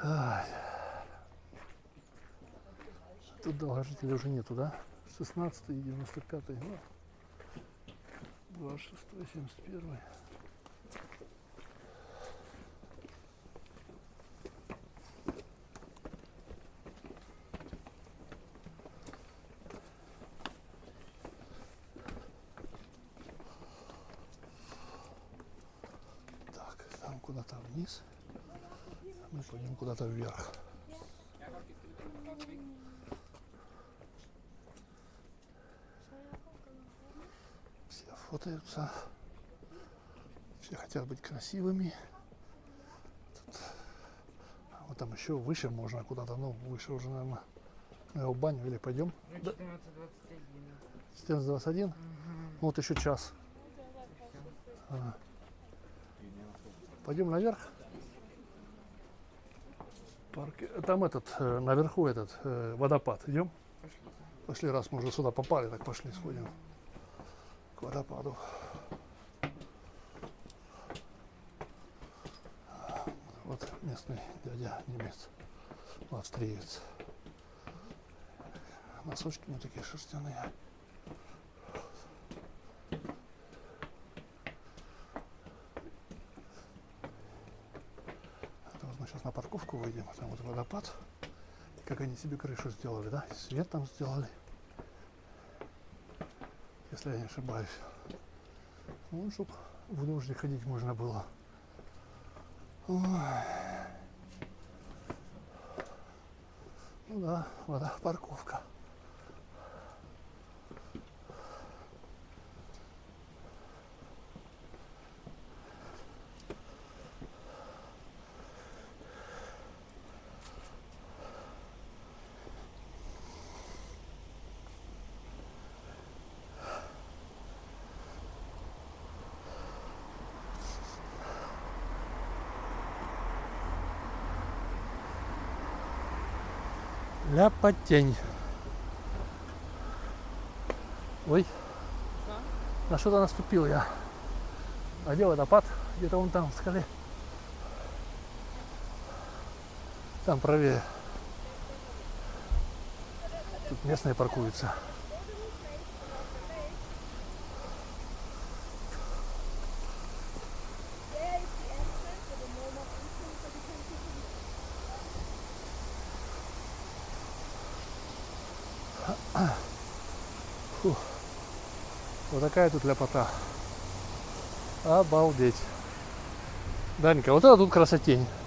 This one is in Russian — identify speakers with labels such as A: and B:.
A: Ай. Тут долгожителей уже нету, да? 16-й и 95-й. Ну, 26-й, 71-й. Так, там куда-то вниз. Мы пойдем куда-то вверх. Все фотаются. Все хотят быть красивыми. Тут, вот там еще выше можно куда-то, ну выше уже, наверное, в баню или пойдем? 14:21. Угу. Ну, вот еще час. Ага. Пойдем наверх. Там наверху этот водопад. Идем? Пошли, раз мы уже сюда попали, так пошли, сходим к водопаду. Вот местный дядя немец, австриец. Носочки у него такие шерстяные. Вот мы сейчас на парковку выйдем, там вот водопад. Как они себе крышу сделали, да? Свет там сделали. Если я не ошибаюсь. Ну, чтобы в дождь ходить можно было. Ой. Ну да, вода, парковка. Ляпотень. Ой. На что-то наступил я. А где водопад? Где-то вон там, в скале. Там правее. Тут местные паркуются. Фу. Вот такая тут ляпота. Обалдеть. Данька, вот это тут красотень.